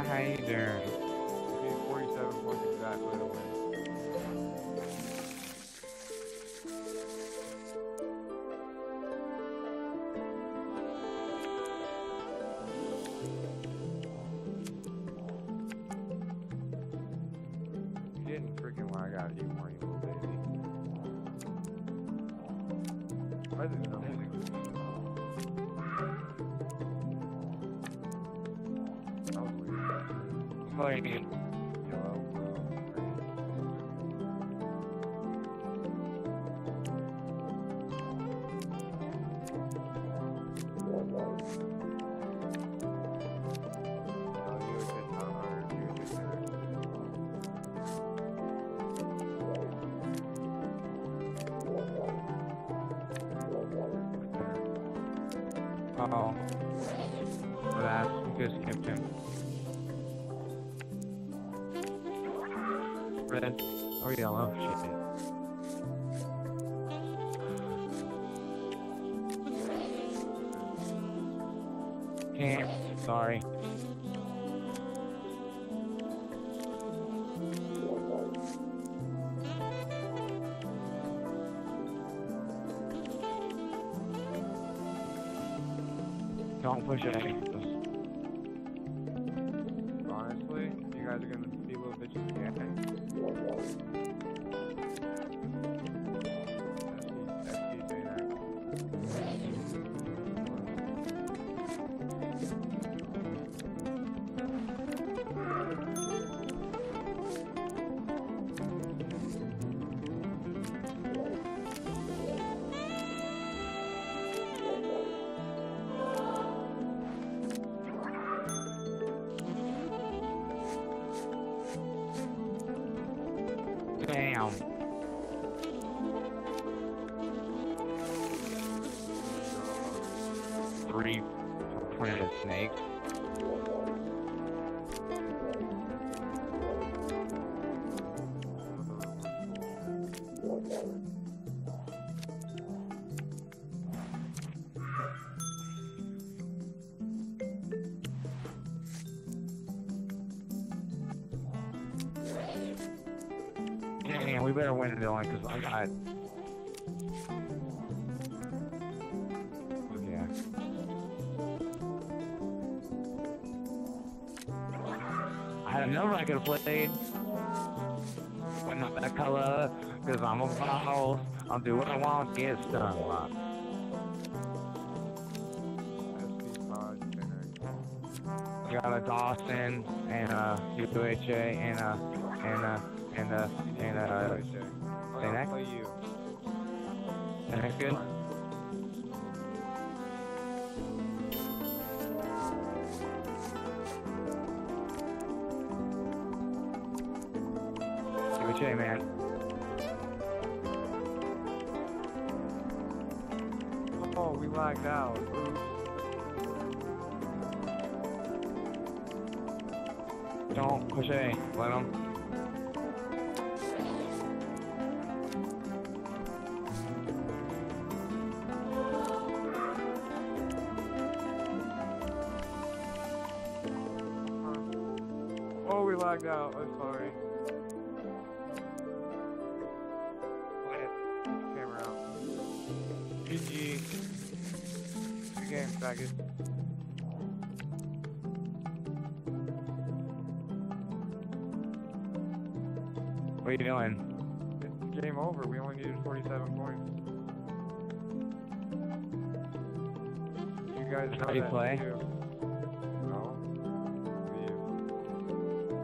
how you doing? We need 47 points exactly to win. You didn't freaking lag out, you weren't, you little baby. Why is it so many? That was weird. What do you need? Yellow, blue, green. Oh, you would get down, or you would get there. Oh. Relax, just skipped him. Red or yellow? Shit. Can't. Sorry. Don't push it. Honestly, you guys are gonna be little bitches again. SC say that. Damn. Three printed snakes. Damn, we better win it, Dylan, because I got... Yeah. I had a number I could have played. But not that color, because I'm a boss. I'll do what I want, get stung. SC pod, Fennec. I got a Dawson, and a UHA, and a I'll next? play you. And that's good? UHA, man. Oh, we lagged out. Oops. Don't push A. Let him. Oh, we lagged out. I'm sorry. Camera out. GG. Good game, faggot. What are you doing? It's game over. We only needed 47 points. You guys know How do you that play? too. No. You.